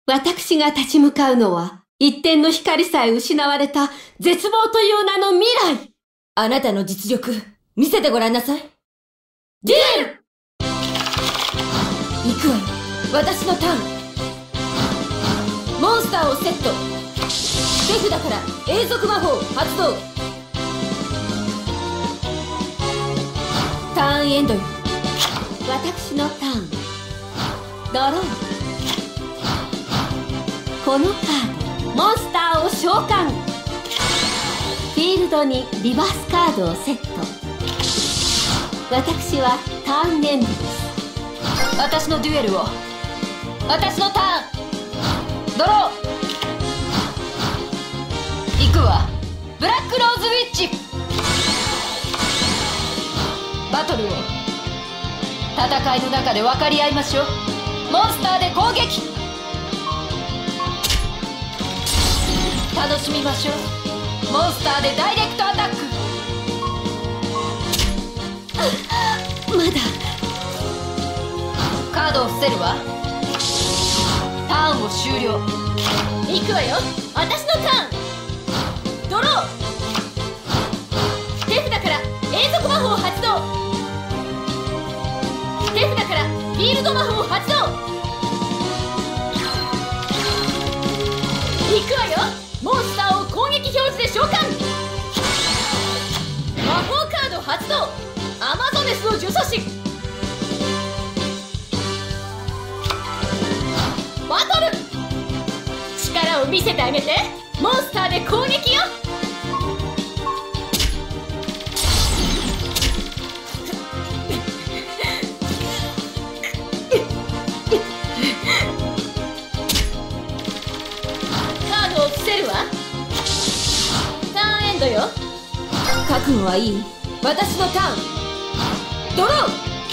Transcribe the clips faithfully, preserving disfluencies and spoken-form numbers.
私が立ち向かうのは、一点の光さえ失われた絶望という名の未来。 あなたの実力、見せてごらんなさい。 デュエル！ 行くわよ、私のターン。モンスターをセット。手札から永続魔法発動。ターンエンドよ。 私のターン。ドロー。このカード、モンスターを召喚。フィールドにリバースカードをセット。私はターンエンドです。 私のデュエルを。私のターン。ドロー。行くわ。ブラックローズウィッチ。バトルを。戦いの中で分かり合いましょう。モンスターで攻撃。楽しみましょう。モンスターでダイレクトアタック。 まだカードを伏せるわ。ターンを終了。 行くわよ、私のターン。ドロー。手札から永続魔法発動。手札からフィールド魔法発動。行くわよ、モンスターを攻撃表示で召喚。魔法カード発動。アマゾネスの呪詛師。バトル。力を見せてあげて。モンスターで攻撃よ。カードを伏せるわ。ターンエンドよ。 覚悟はいい？私のターン。ドロー。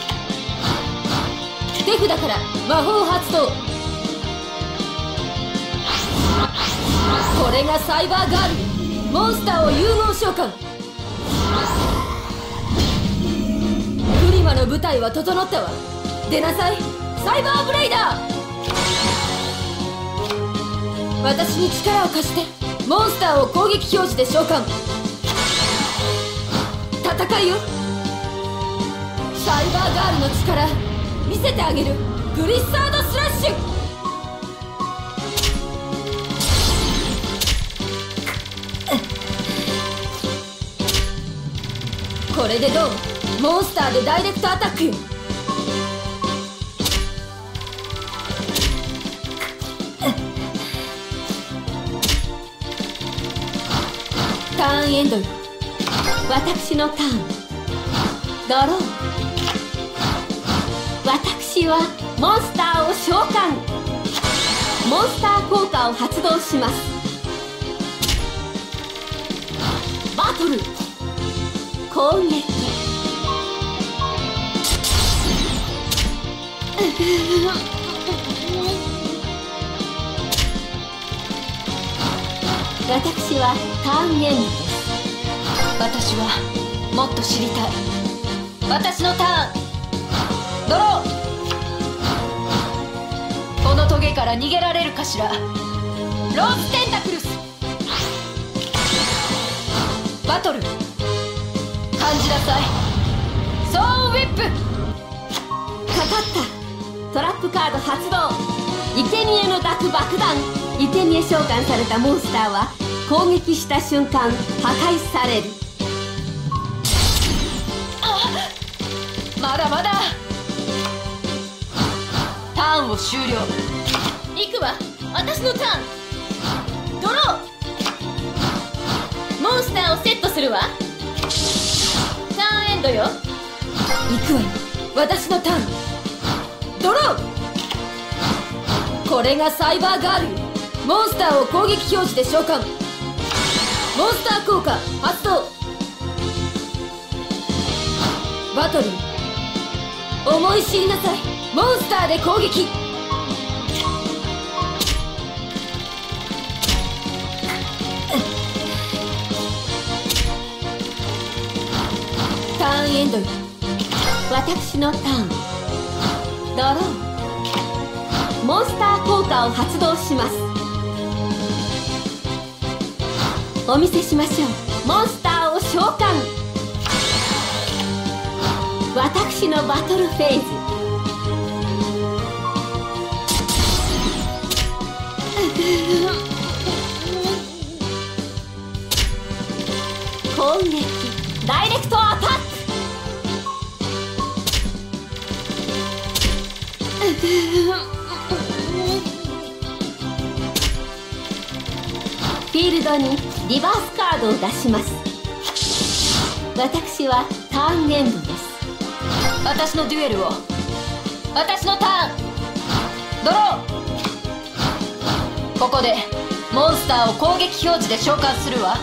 手札から魔法発動。これがサイバーガール。モンスターを融合召喚。プリマの舞台は整ったわ。出なさい、サイバーブレイダー。私に力を貸して。モンスターを攻撃表示で召喚。戦いよ。サイバーガールの力見せてあげる。グリッサードスラッシュ。これでどう？モンスターでダイレクトアタックよ。ターンエンドよ。 私のターン。ドロー。私はモンスターを召喚。モンスター効果を発動します。バトル。攻撃。私はターンエンドです。 私はもっと知りたい。私のターン。ドロー。このトゲから逃げられるかしら。ローズテンタクルス。バトル。感じなさい。ソーウィップ。 かかった。トラップカード発動。生贄の抱く爆弾。生贄召喚されたモンスターは攻撃した瞬間破壊される。 まだまだ。ターンを終了。 行くわ、私のターン。ドロー。モンスターをセットするわ。ターンエンドよ。 行くわよ、私のターン。ドロー。これがサイバーガールよ。モンスターを攻撃表示で召喚。モンスター効果発動。バトル。思い知りなさい。モンスターで攻撃。ターンエンドよ。 私のターン。ドロー。 モンスター効果を発動します。お見せしましょう。モンスターを召喚。私のバトルフェーズ。攻撃ダイレクトアタック。フィールドにリバースカードを出します。私はターンエンドです。 私のデュエルを。私のターン。ドロー。ここでモンスターを攻撃表示で召喚するわ。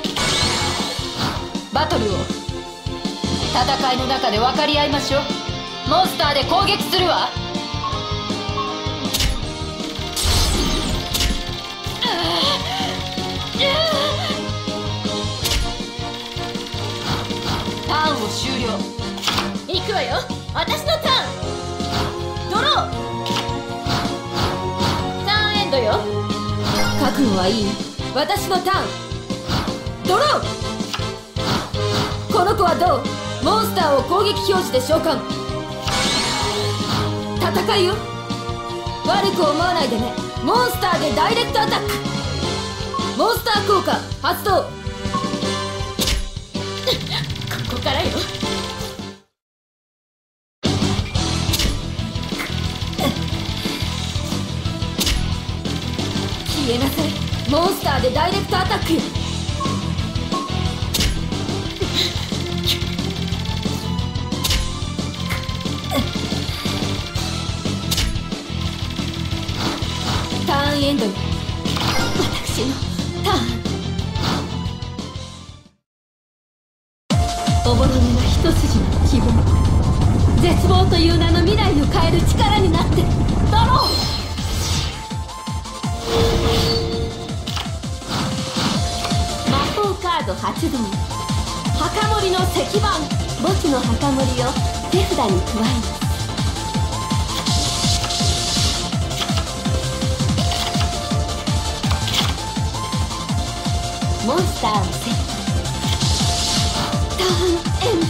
バトルを。戦いの中で分かり合いましょう。モンスターで攻撃するわ。ターンを終了。 行くわよ。私のターン。ドロー。ターンエンドよ。 覚悟はいい。私のターン。ドロー。この子はどう？モンスターを攻撃表示で召喚。戦いよ。悪く思わないでね。モンスターでダイレクトアタック。モンスター効果発動。 ここからよ。 消えなさい。モンスターでダイレクトアタックよ。ターンエンドよ。 私のターン。おぼろげな一筋の希望、絶望という名の未来を変える力になってドロー。魔法カード発動。墓守の石板。墓地の墓守を手札に加えます。モンスターをセット。ターンエン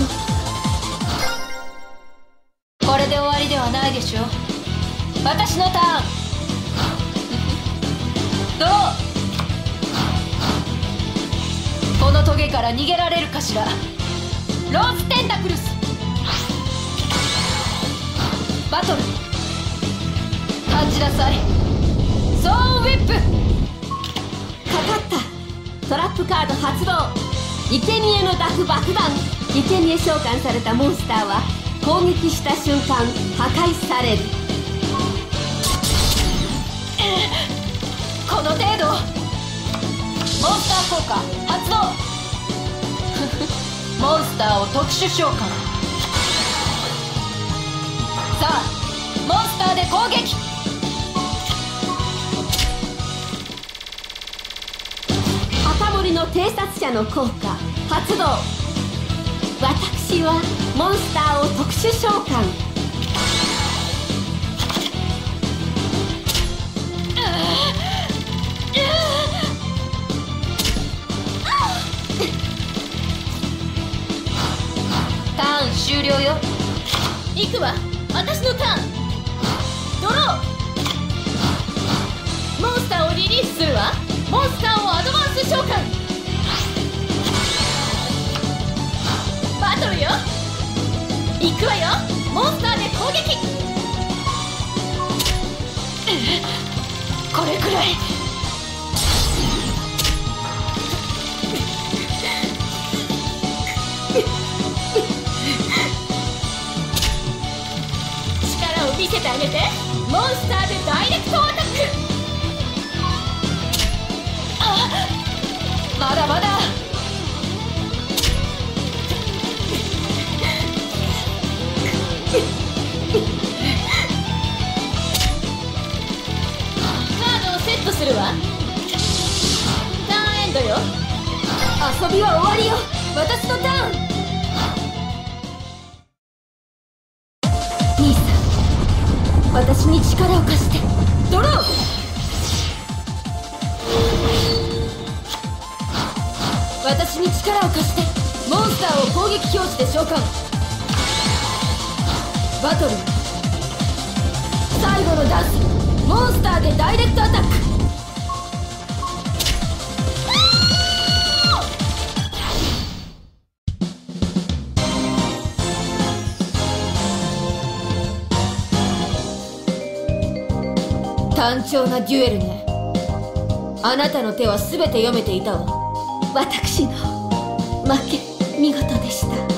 ド。これで終わりではないでしょう。私のターン。ドロー。このトゲから逃げられるかしら。ローズテンタクルス。バトル。感じなさい。ソーウィップ。 かかった。トラップカード発動。生贄のダフ爆弾。生贄召喚されたモンスターは攻撃した瞬間破壊される。 この程度。モンスター効果発動。モンスターを特殊召喚。さあモンスターで攻撃。 赤森の偵察者の効果発動。私はモンスターを特殊召喚。 ターン終了よ。 行くわ。私のターン。ドロー。モンスターをリリースするわ。モンスターをアドバンス召喚。バトルよ。行くわよ。モンスターで攻撃。 これくらい。 力を見せてあげて。モンスターでダイレクトアタック。 まだまだ。 カードをセットするわ。ターンエンドよ。 遊びは終わりよ。私のターン。 兄さん、 私に力を貸して。ドロー。私に力を貸して。モンスターを攻撃表示で召喚。バトル最後のダンス、モンスターでダイレクトアタック。単調なデュエルね。あなたの手は全て読めていたわ。 私の負け見事でした。